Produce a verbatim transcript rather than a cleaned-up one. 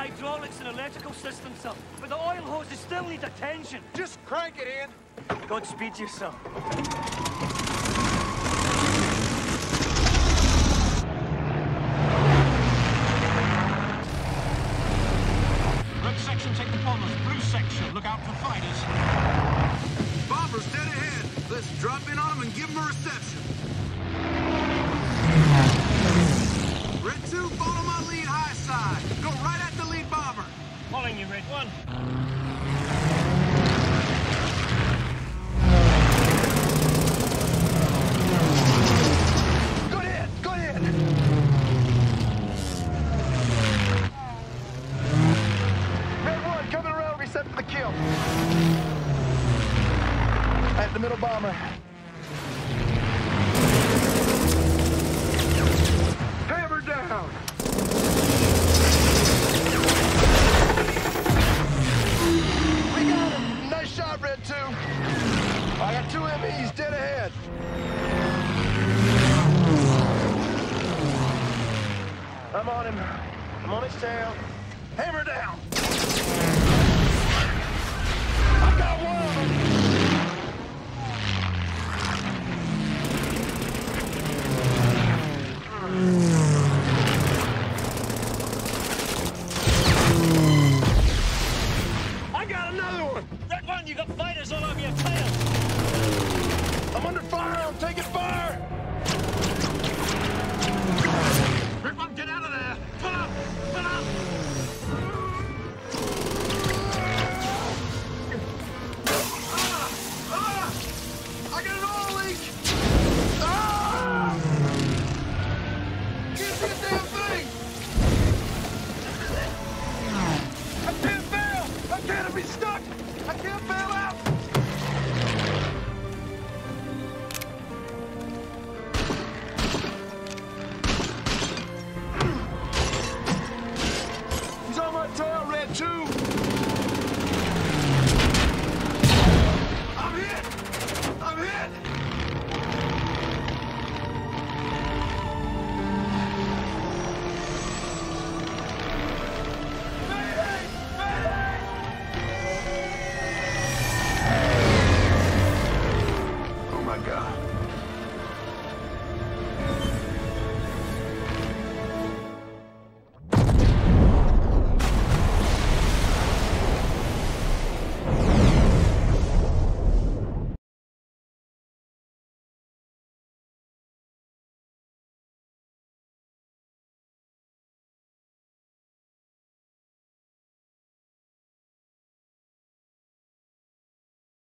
hydraulics and electrical system, sir. But the oil hoses still need attention. Just crank it in. Godspeed to you, sir. Red section, take the bombers. Blue section, look out for fighters. Bombers dead ahead. Let's drop in on them and give them a reception. Red two, follow my lead high side. Go right at the lead bomber. Following you, Red one. Good hit, good hit. Red one, coming around, reset for the kill. At the middle bomber. Hammer down. We got him. Nice shot, Red two. I got two M Es dead ahead. I'm on him. I'm on his tail. Hammer down. I got one of them.